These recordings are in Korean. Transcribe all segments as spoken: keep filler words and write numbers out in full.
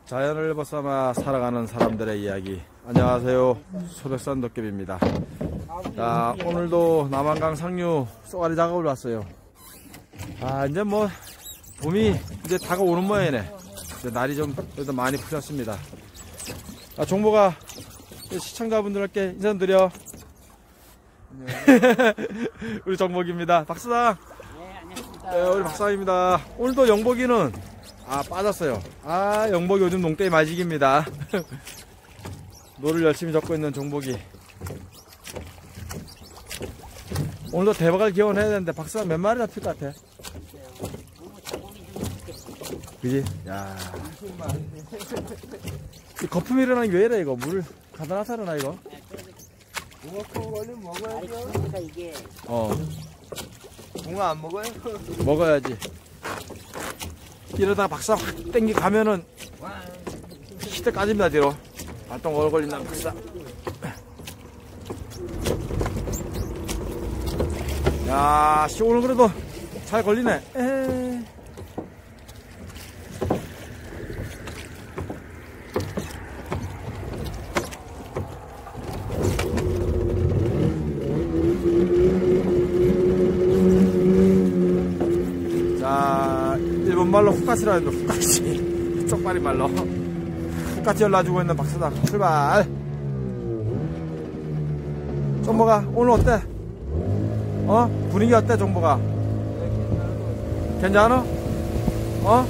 자연을 벗삼아 살아가는 사람들의 이야기. 안녕하세요, 소백산 도깨비입니다. 자, 오늘도 남한강 상류 쏘가리 작업을 왔어요. 아, 이제 뭐 봄이 이제 다가오는 모양이네. 이제 날이 좀 그래도 많이 풀렸습니다. 아, 종보가 시청자분들께 인사 좀 드려. 우리 정복입니다. 박수당. 네, 안녕하십니까. 네, 우리 박사입니다. 오늘도 영복이는 아 빠졌어요. 아, 영복이 요즘 농땡이 마직입니다. 노를 열심히 적고 있는 종복이. 오늘도 대박을 기원해야 되는데 박사가 몇 마리 잡힐 것 같아? 그지? 야, 이 거품이 일어나는 게 왜 이래 이거? 물 가다 놔서 일어나 이거? 붕어 걸리면 먹어야죠. 그러니까 이게 어, 붕어 안 먹어요? 먹어야지. 이러다가 박사 확 땡기 가면은 시대 까집니다 뒤로. 발동 오래 걸린다 박사. 야, 씨, 오늘 그래도 잘 걸리네. 에이. 자, 일본말로 후카치라 해도 후카치. 쪽발이 말로 후카치 열라주고 있는 박사장 출발. 정보가 오늘 어때? 어? 분위기 어때 정보가? 괜찮아? 어?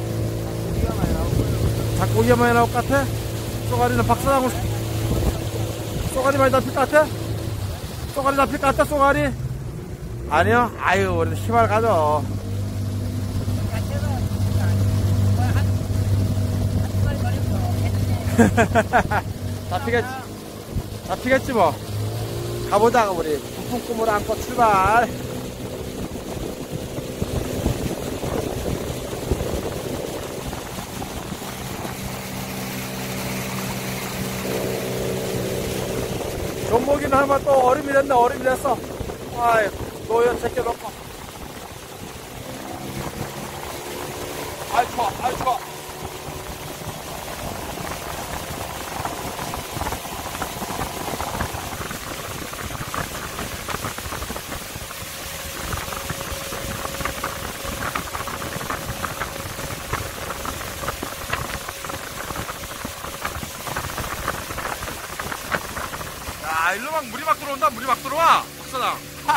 닭고기가 많이 나올 것 같아? 쏘가리는 박사장으로 쏘가리 많이 잡힐 것 같아? 쏘가리 잡힐 것 같아 쏘가리? 아니요? 아유, 우리도 힘을 가져. 잡히겠지, 잡히겠지 뭐. 가보자 우리. 부푼 꿈을 안고 출발. 종목이는 하면 또 얼음이 됐네. 얼음이 됐어. 아이, 노연 제껴놓고. 아이 좋아, 아이 좋아. 아, 일로 막 물이 막 들어온다. 물이 막 들어와 박사장.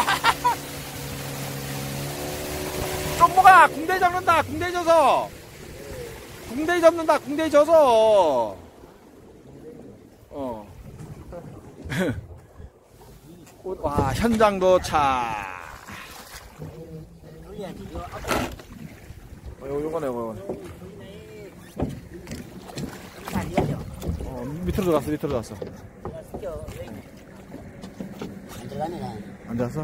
쪽보가 궁대이 잡는다. 궁대이 져서 궁대이 잡는다. 궁대이 져서 어. 와, 현장 도착. 어, 요거네 요거네. 어, 밑으로 들어갔어. 밑으로 들어갔어. 안 들어가네. 안 들어갔어?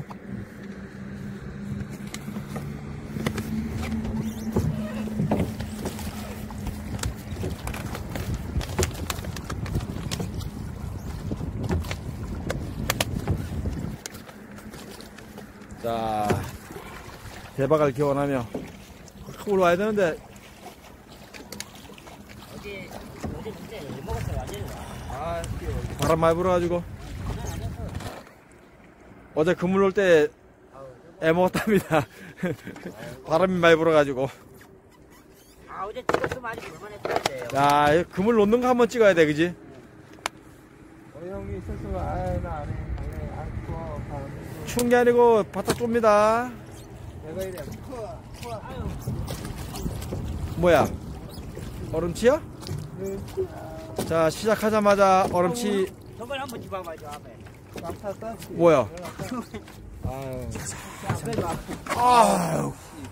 자, 대박을 기원하며 확 올라와야 되는데. 어제 어제 진짜 못 먹었어요. 완전히. 아, 바람 많이 불어가지고 어제 그물 놓을 때 애먹었답니다. 바람이 많이 불어가지고. 아, 어제 찍었으면 아직 볼만했어야 돼요. 야, 그물 놓는 거 한번 찍어야 돼, 그지? 우리 형이 있어서 아이 나 안해 안해 안 추워 바람 추운 게 아니고 바짝 좁니다. 내가 이래 추워 추워 뭐야? 얼음치야? 자, 시작하자마자 얼음치. 저걸 한번 집어봐줘. 앞에. 깜짝 땄어. 뭐야? 아유 아유,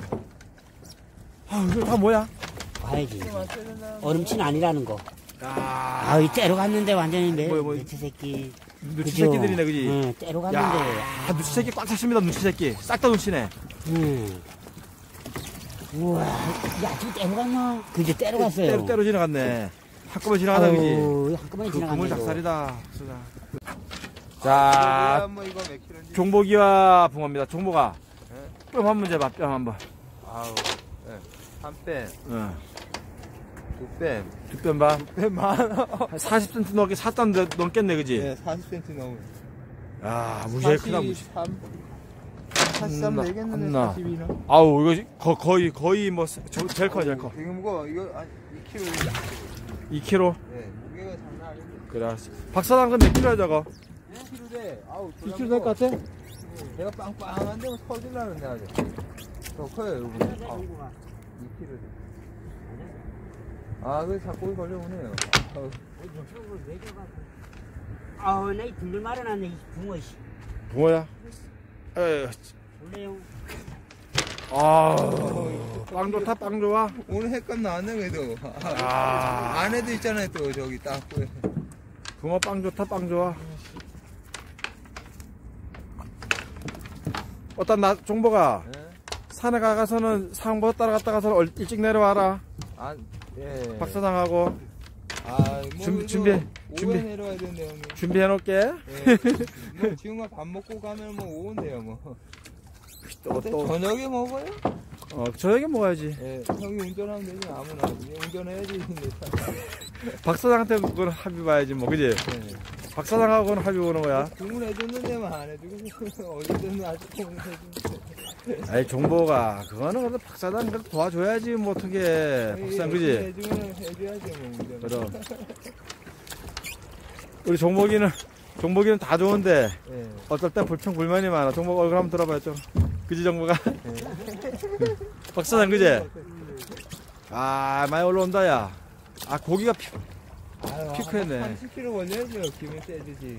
아유, 이거 다 뭐야? 봐야지. 얼음치는 아니라는 거. 야, 아, 이 때로 갔는데 완전히 매, 뭐야, 뭐야. 매치 새끼. 누치 그죠? 새끼들이네, 그지? 응, 때로 갔는데. 야, 누치 새끼 꽉 찼습니다, 누치 새끼. 싹 다 누치네. 응. 우와, 야, 지금 때로 갔나? 그죠, 때로 갔어요. 때로, 때로 지나갔네. 한꺼번에 지나가다, 그지? 아유, 한꺼번에 그 지나갔네. 그물 이거. 작살이다. 아, 자, 뭐 이거 몇 킬로인지. 종복이와 붕어입니다. 종복아, 네. 뼈 한번 재봐, 뼈 한번. 아우, 네. 한 뺨, 응. 두 두뺨. 두뼘 반. 두뺨 많아. 사십 센티미터 넘게 샀단 넘겠네, 그지? 네, 사십 센티미터 넘어. 야, 무지하게 크다, 무지. 사십삼. 사십삼 안 나, 되겠는데, 안 나. 사십이나? 아우, 이거 거, 거의, 거의 뭐, 저, 제일 커, 제일 커. 되게 무거워. 이거 한 이 킬로그램. 이 킬로그램. 네, 무게가 장난 아닌데. 그래. 박사장 몇 킬로야, 저거? 이 킬로그램. 아우, 이 킬로그램 될 것 같아? 내가 빵빵한데 뭐 터질라는데 아주. 더 커요, 이거. 아, 이 킬로그램. 아, 그 자꾸 걸려오네요. 아우. 아우, 나이 등들 말아놨네, 이 붕어, 씨. 붕어야? 에휴, 원래요. 아, 빵 좋다, 빵 좋아. 오늘 횟감 나왔네, 그래도. 아, 안에도 있잖아요, 또 저기 딱. 붕어 빵 좋다, 빵 좋아. 어떤 나, 종보가 네? 산에 가서는 상보 따라갔다 가서 얼- 일찍 내려와라. 아, 예. 박사장하고 아, 뭐 준비, 그래도 준비, 오후에 준비. 내려와야 되는데, 형님. 준비해 놓을게. 예. 뭐 지금만 밥 먹고 가면 뭐 오온대요, 뭐. 또, 근데 또, 저녁에 먹어요? 어, 저녁에 먹어야지. 예, 형이 운전하면 되지, 아무나. 운전해야지. 박사장한테 그건 합의 봐야지, 뭐, 그지? 예. 박사장하고는 합의 보는 거야. 주문해줬는데만 안 해주고, 어디든 아직 주문해주는데. 아이, 종보가, 그거는 그래도 박사장 그래도 도와줘야지, 뭐, 어떻게. 박사장, 그지? 해주면 해줘야죠, 뭐, 운전. 그럼. 우리 종복이는, 종복이는 다 좋은데, 예. 어떨 때 불평, 불만이 많아. 종복 얼굴 한번 들어봐요, 좀. 그지, 종보가? 박사장, 그지? 아, 많이 올라온다, 야. 아, 고기가 피, 아유, 피크했네. 삼십 킬로그램 원래죠, 기분 세지지.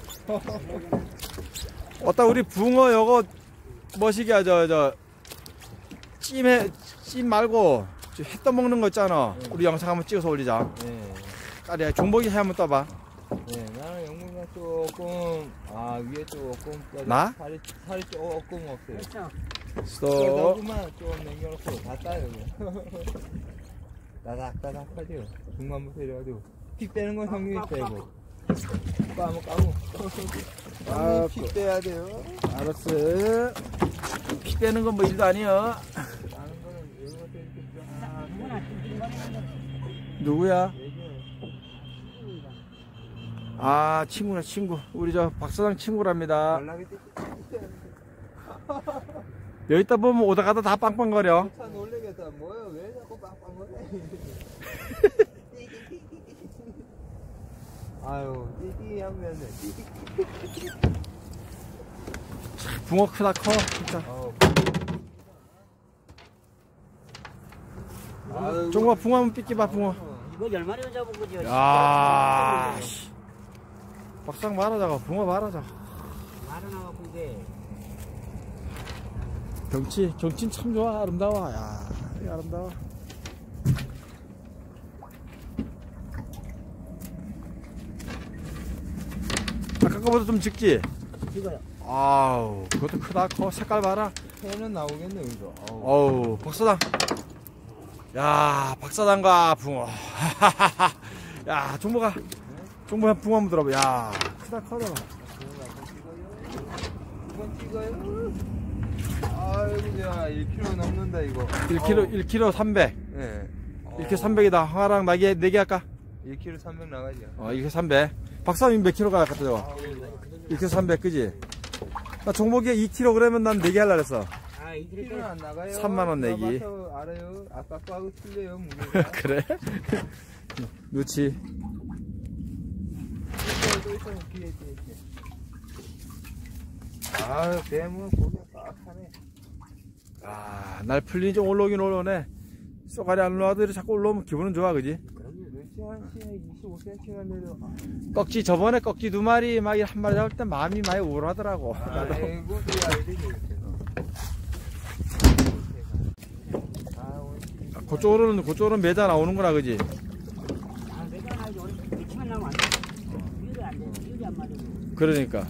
어따 우리 붕어 요거, 뭐시기야, 저, 저, 찜해, 찜 말고, 저 회 떠먹는 거 있잖아. 우리 영상 한번 찍어서 올리자. 예. 까리야, 종복이 해 한번 떠봐. 네, 나는 영문가 조금, 아, 위에 조금, 나? 살이, 살이 조금 없어요. 됐어. 스톱. 그러다구만 좀 남겨놓고 다 따요. 나닥나닥하죠. 중간부터 이래가지고. 픽 빼는 건 형님이 빼고. 까무, 까무. 아, 형님 픽 빼야 돼요. 알았어. 피 빼는 건 뭐 일도 아니야. 나는 거는 이런 것도 이렇게 쫙 누구나 띵띵거리는 누구야? 얘기해요. 아, 친구네, 친구. 우리 저 박사장 친구랍니다. 연락이 띄 여기다 보면 오다 가다 다 빵빵거려. 차 놀래겠다. 뭐야, 왜 자꾸 빵빵거려? 아유, 띠띠 하면 띠띠. 붕어 크다 커, 진짜. 아우. 아유, 종과 붕어 한번 삐끼봐, 붕어. 이거 열 마리 잡은 거죠. 야, 씨. 박사장 말하자가, 붕어 말하자. 말아나갖고 이게. 경치, 경치는 참 좋아, 아름다워. 야, 아름다워. 아까 거보다 좀 적지? 이거요. 아우, 그것도 크다, 커. 색깔 봐라. 회는 나오겠네, 이거. 아우. 어우, 박사장. 야, 박사장과 붕어. 야, 종모가, 종모가 붕어 한번 들어봐. 야, 크다, 커다. 이건 찍어요? 아이고, 야, 일 킬로그램 넘는다, 이거. 일 킬로그램, 일 킬로그램 삼백. 네. 일 킬로그램 삼백이다. 항아랑 나게, 네개 할까? 일 킬로그램 삼백 나가죠. 어, 일 킬로그램 삼백. 박사님 몇 킬로가 할까, 저거? 아우, 일 킬로그램 삼백, 그지? 나 종목이 이 킬로그램은 난 네 개 하려고 했어. 아, 이 킬로는 킬로 안 나가요. 삼만 원 내기. 들어가서 알아요. 아까 거하고 틀려요, 무게가. 그래? 누치. 또 있어, 뒤에, 뒤에, 뒤에. 아유, 뱀은 고기가 빡하네. 아, 날 풀리니 좀 올라오긴 올라오네. 쏘가리 안 올라와도 자꾸 올라오면 기분은 좋아, 그지? 멸치 한 시에 이십오 센티미터가 내려. 꺽지, 저번에 꺽지 두 마리, 막 한 마리 잡을 때 마음이 많이 우울하더라고. 나도. 아이고, 이 알지, 아, 오늘 그쪽으로는, 그쪽으로는 매자 나오는구나, 그지? 아, 내가 나 이거 미치면 나면 안 돼. 이거 안 돼. 이거 안 맞아. 그러니까.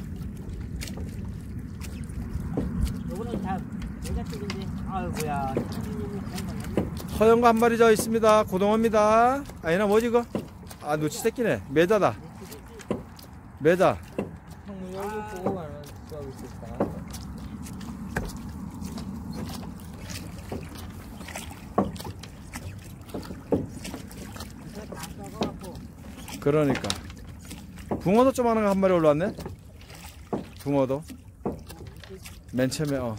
요거는 다 내가 쪽인데. 아이고야. 허연거 한 마리 저 있습니다. 고등어입니다. 아니나 뭐지, 이거? 아, 누치 새끼네. 매자다. 매자. 형님 여기 보고 가면 수하고 있었다. 그러니까 붕어도 좀 하는 거 한 마리 올라왔네. 붕어도 맨 처음에 어.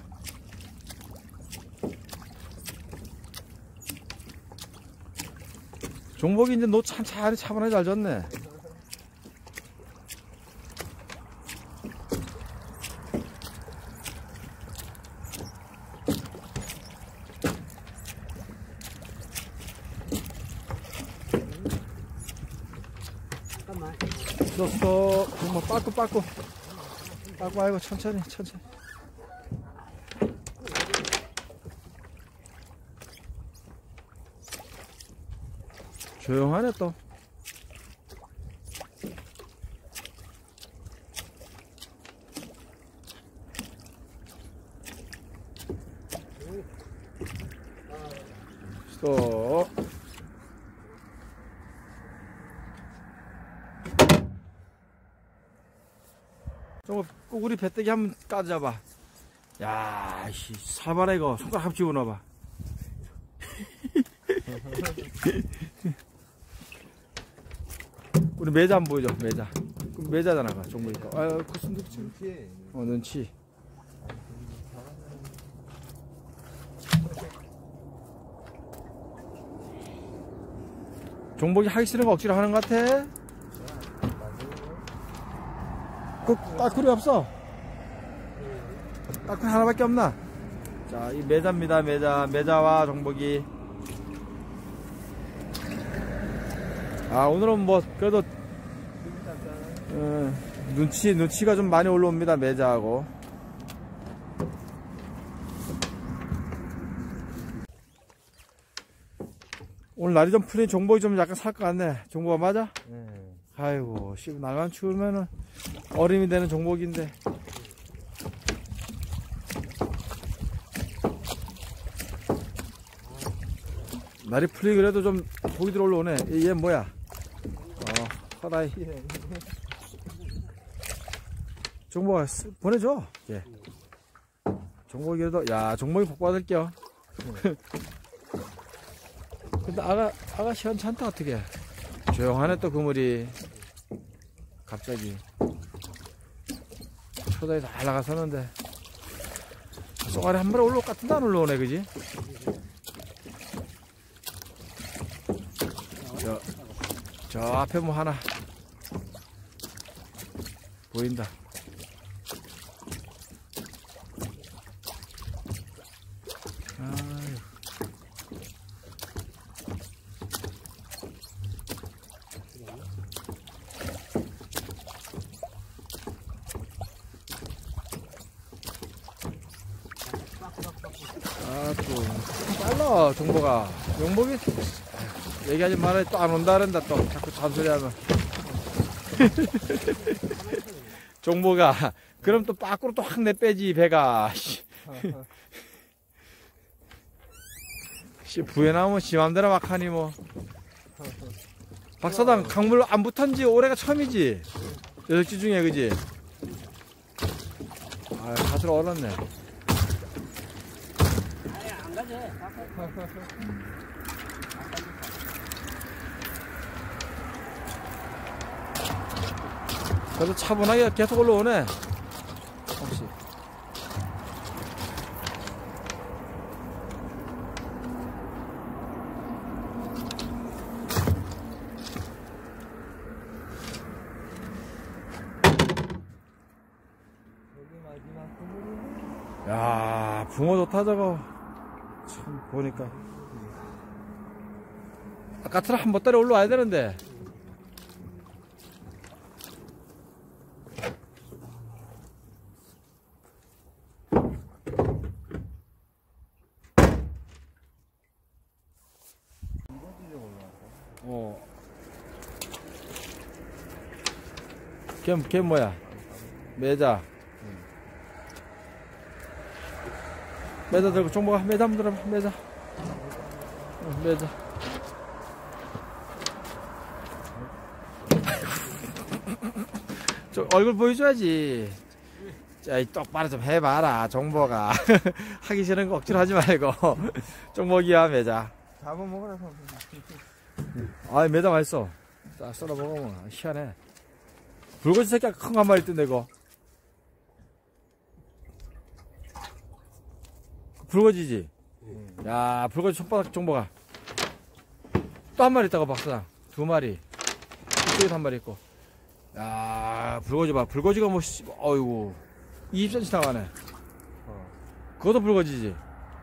종복이 이제 노 찬찬히 차분하게 잘 졌네. 줬어. 뭐 빠꾸 빠꾸 빠꾸 아이고 천천히 천천히. 조용하네 또. 또 저거 꾸구리 배때기 한번 까잡아. 야, 씨, 살벌해 이거. 손가락 합 집어넣어봐. 우리 매자 한번 보여줘. 매자. 매자잖아, 종목이니까. 아유, 그 순둥치. 어, 눈치. 종복이 하기 싫은 거 억지로 하는 것 같아. 그 따쿠리 없어. 따쿠리 하나밖에 없나? 자, 이 매자입니다. 매자. 매자와 종복이. 아, 오늘은 뭐 그래도 어, 눈치 눈치가 좀 많이 올라옵니다. 매자하고. 오늘 날이 좀 풀린 종복이 좀 약간 살 것 같네. 종복아 맞아? 네. 아이고, 씨, 나간 추우면은 어림이 되는 종복인데. 날이 풀리 그래도 좀 고기 들어 올라오네. 얘, 얘 뭐야? 어, 허다이. 종복아, 보내줘. 예. 종복이라도, 야, 종복이 복 받을게요. 근데 아가, 아가 시원찮다, 어떻게. 조용하네, 또 그물이. 갑자기. 초다에 다 날아가서는데. 쏘가리 한 번에 올라올 것 같은데 안 올라오네, 그지? 저, 저 앞에 뭐 하나. 보인다. 아유. 아, 또 빨라 종복아. 용복이 얘기하지 말아. 또 안 온다 그런다. 또 자꾸 잔소리하면. 종복아, 그럼 또 밖으로 또 확 내빼지 배가. 씨, 부에 나오면 지 맘대로 막 하니 뭐. 박사장 강물 안 붙은지 올해가 처음이지. 여섯 지 중에 그지? 아, 밭을 얼었네. 아니, 안 가지. 그래도 차분하게 계속 올라오네. 혹시. 야, 붕어 좋다 저거. 참 보니까 아까처럼 한 번따리 올라와야 되는데. 어. 걔, 걔 뭐야? 매자. 매자 들고 종목아, 매자 한번 들어봐. 매자. 어, 매자. 저 얼굴 보여줘야지. 자, 이 똑바로 좀 해봐라, 종목아. 하기 싫은 거 억지로 하지 말고. 종목이야, 매자. 잡아먹으라. 아, 매자 맛있어. 딱 썰어 먹으면 희한해. 불거지 새끼가 큰 거 한 마리 있던데, 이거. 불거지지? 음. 야, 불거지 손바닥 정보가. 또 한 마리 있다고, 박사장. 두 마리. 이쪽에도 한 마리 있고. 야, 불거지 봐. 불거지가 뭐, 씨, 어이구. 이십 센티미터 나가네. 어. 그것도 불거지지?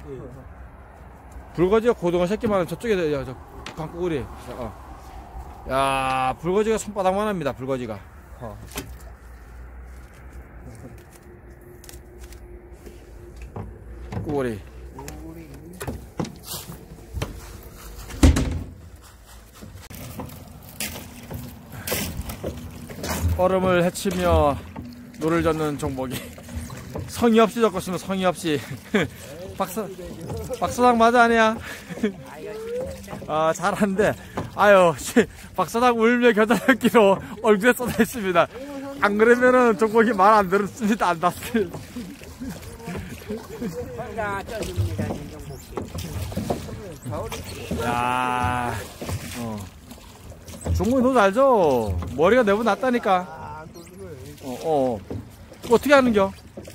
불거지가 고등어 새끼만 저쪽에, 야, 저, 강구구리. 어. 야, 불거지가 손바닥만 합니다, 불거지가. 어. 구구리. 우리 얼음을 헤치며 노를 젓는 종목이. 성의 없이 젓었으면 성의 없이. 박사, 박사장 맞아, 아니야? 아, 잘하는데. 아유, 박사장 울며 겨자먹기로 얼굴에 쏟아 있습니다. 안 그러면은 종목이 말 안 들었습니다. 안 닿습니다. 자, 쪄줍니다, 정복 씨. 야, 어. 종목이 너무 잘 줘. 머리가 내보다 낫다니까. 아, 그걸 어, 어. 어떻게 하는겨?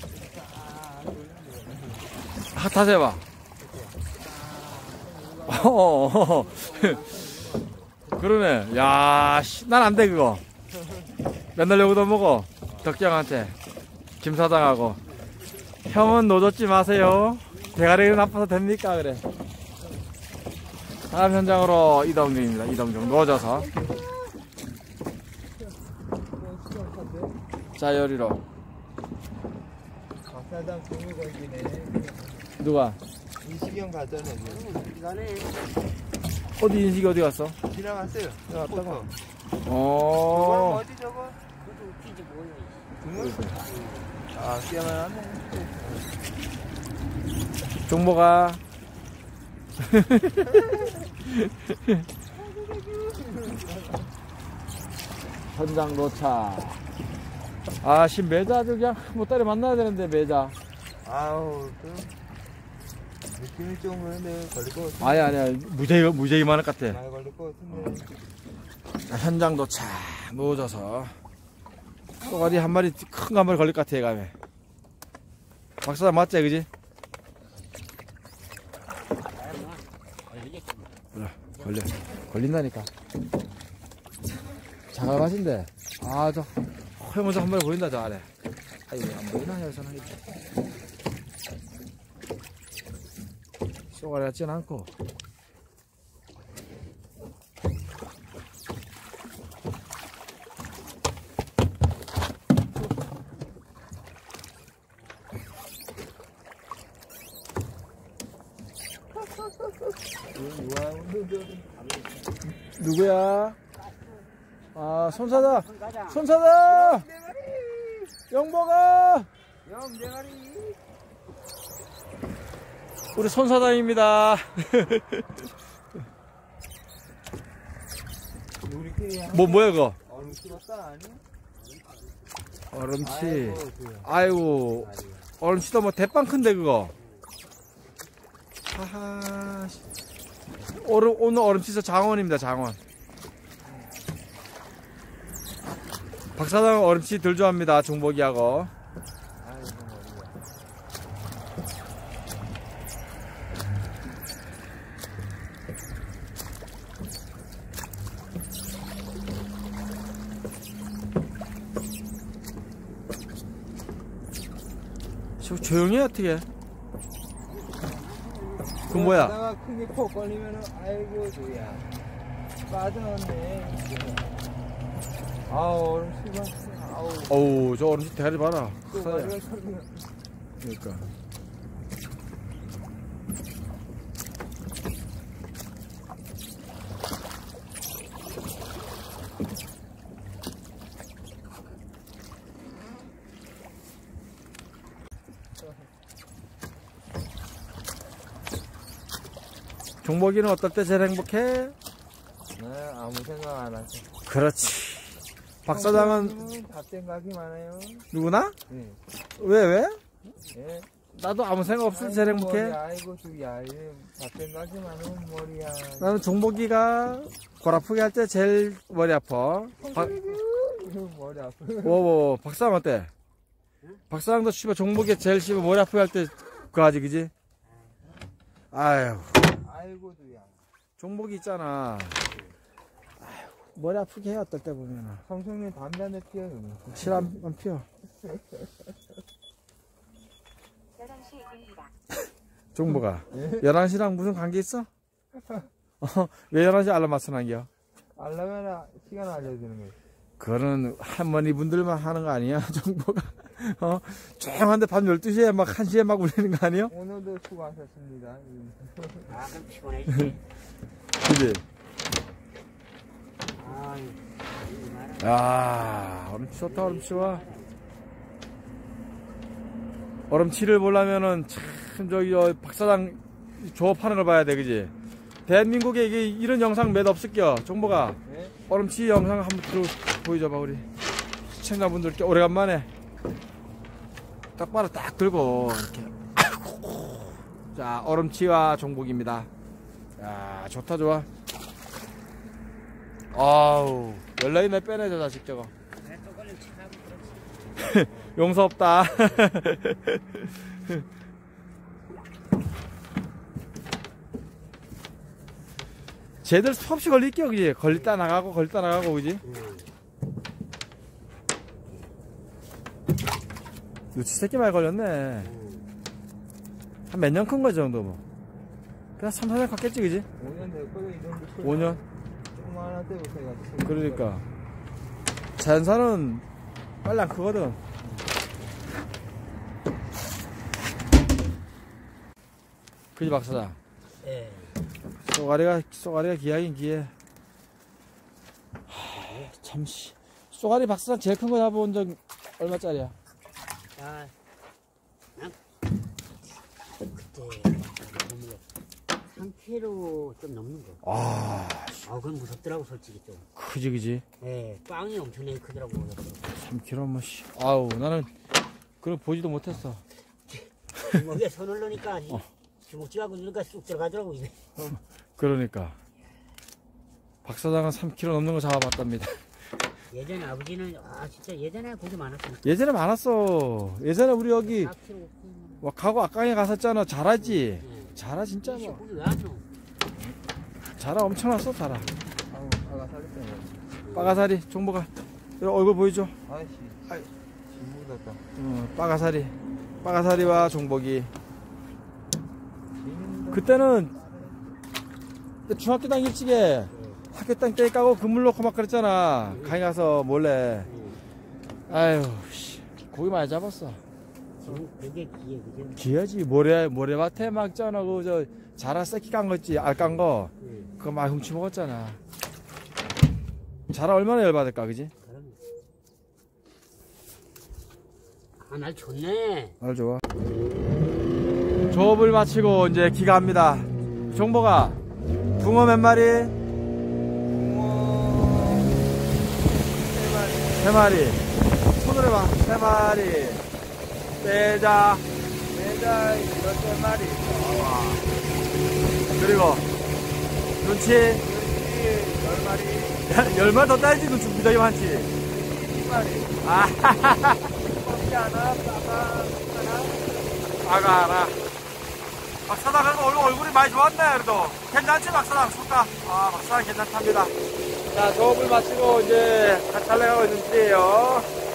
아, 다시 해봐. 어, 어, 어. 그러네. 야, 난 안 돼, 그거. 맨날 여기다 먹어. 덕정한테. 김 사장하고. 형은 노젓지 마세요. 대가리가 나빠서 됩니까? 그래. 다음 현장으로 이동 중입니다. 이동 중. 놓아져서. 자, 요리로. 박사장 종이 걸기네. 누가? 이시경 가잖아. 이거는 어디 인식이 어디 갔어? 지나갔어요. 지나갔다고? 저건 어. 어디 저거? 그것도 웃기지 뭐예요. 등을? 아, 깨만 하네. 종모가. 현장 도착. 아, 씨, 매자 아주 그냥 못다리 만나야 되는데, 매자. 아우, 그 느낌이 좀 그런데 걸릴 것 같은데. 아니, 아니야. 무지개, 무지개 많을 것 같아. 많이 걸릴 것 같은데. 자, 현장 도착. 놓아져서. 쏘가리 한 마리, 큰 거 한 마리 걸릴 것 같아, 얘가. 박사장 맞지, 그지? 그래, 걸려. 걸린다니까. 작아가신데. 아, 저, 허영원사 한 마리 보인다, 저 아래. 아이고, 안 보이나, 여기서는. 쏘가리 같진 않고. 누구야? 아, 손사다! 손사다! 영보가! 영대가리. 우리 손사장입니다. 우리끼리 뭐, 뭐야, 그거? 얼음 씹었다 아니? 얼음치. 아이고, 그. 아이고, 얼음치도 뭐 대빵 큰데, 그거. 하하. 오늘, 오늘 얼음치에서 장원입니다, 장원. 박사장 얼음치 덜 좋아합니다, 종복이하고. 아이고, 머리야. 저 조용히 해, 어떻게. 그 뭐야? 하다가 크게 콕 걸리면은, 아이고, 뭐야. 빠져나왔네. 아우, 얼음 씹었어. 아우. 어우, 저 얼음치 대가리 봐라. 또 크다, 야. 머리가 털리면. 그러니까. 종복이는 어떨 때 제일 행복해? 네, 아무 생각 안 하죠. 그렇지. 박사장은 밥 생각이 많아요. 누구나? 네. 왜, 왜? 예. 나도 아무 생각 없을 제 행복해. 아이고 두야 밭에 가지 않으면 머리야. 나는 종복이가 골 아프게 할 때 제일 머리 아파. 박, 머리 아프. 뭐, 박사랑 어때? 박사랑도 씨발 종복이 제일 씨발 머리 아프게 할 때 그거 하지, 그지? 아유. 아이고 두야. 종복이 있잖아. 아유, 머리 아프게 해, 어떨 때 보면은. 성성님 담배 한 대 피워. 칠 안, 안 피워. 종복아. 열한 시랑 무슨 관계 있어? 어, 왜 열한 시 알람 맞춰놨겨? 알라면 시간 알려주는 거지. 그거는 할머니 분들만 하는 거 아니야, 정보가? 어? 조용한데 밤 열두 시에 막 한 시에 막 울리는 거 아니야? 오늘도 수고하셨습니다. 아, 그럼 피곤했지. 그지? 아, 야, 얼음 좋다, 얼음 치워. 얼음 치를 보려면은 참, 저기, 저, 박사장 조업하는 걸 봐야 돼, 그지? 대한민국에 이게 이런 영상 몇 없을겨, 정보가. 네? 얼음치 영상 한번 들어 보여줘봐, 우리. 시청자분들께 오래간만에. 똑바로 딱 들고, 이렇게. 자, 얼음치와 종복입니다. 야, 좋다, 좋아. 아우, 연락이 내 빼내, 저 자식 저거. 용서 없다. 쟤들 수없이 걸릴게요, 그지? 걸렸다 나가고, 걸렸다 나가고, 그지? 누치 새끼 말 걸렸네. 한 몇 년 큰 거 정도 뭐. 그냥 삼, 사 년 갔겠지, 그지? 오 년 됐거든, 이 정도. 오 년? 조그만한 때부터 해가지고. 그러니까. 자연산은 빨리 안 크거든. 그지, 박사장? 예. 쏘가리가, 쏘가리가 기하긴 기해. 하, 참, 씨. 쏘가리 박사장 제일 큰 거 잡아본 적 얼마짜리야? 아, 난 그때 삼 킬로그램 좀 넘는 거. 아, 아, 그건 무섭더라고, 솔직히 좀. 크지, 그지? 예, 빵이 엄청나게 크더라고. 삼 킬로그램, 뭐, 씨. 아우, 나는, 그걸 보지도 못했어. 주먹에 손을 넣으니까, 어. 주먹질하고 누니까 쑥 들어가더라고, 입에. 그러니까. 박사장은 삼 킬로그램 넘는 거 잡아봤답니다. 예전에 아버지는, 아, 진짜 예전에 고기 많았어. 예전에 많았어. 예전에 우리 여기, 사 킬로그램. 와, 가고 악강에 갔었잖아. 잘하지? 예. 잘하, 진짜 뭐. 고기 왜 안 넣어? 잘하, 엄청났어, 잘하. 아우, 아가 살렸다. 빠가사리, 종보가. 여기 얼굴 보이죠? 아이씨. 아이. 진 묻었다. 어, 빠가사리. 빠가사리와 종복이. 진 그때는, 중학교 다닐 적에 학교 땅 떼 까고 그물 넣고 막 그랬잖아. 강에 가서 몰래. 아유, 씨. 고기 많이 잡았어. 지금 그게 기회, 그죠? 기어지. 모래, 모래밭에 막 있잖아. 그, 저, 자라 새끼 깐 거 있지. 알 깐 거. 예. 그거 막 훔치 먹었잖아. 자라 얼마나 열받을까, 그지? 그럼. 아, 날 좋네. 날 좋아. 조업을 마치고 이제 귀가합니다. 종보가 붕어 몇 마리? 붕어 세 마리. 세 마리. 손으로 해봐. 세 마리. 빼자. 매달 열세 마리. 그리고 눈치 그렇지. 열 마리. 열 마리 더 따야지. 눈치 무지하게 많지. 십 마리. 아, 커피 하나, 빠가 하나. 아가 하나. 박사장 그래도 얼굴, 얼굴이 많이 좋았네. 그래도 괜찮지, 박사장? 좋다. 아, 박사장 괜찮답니다. 자, 조업을 마치고 이제 같이 달려가고 있는 길이에요.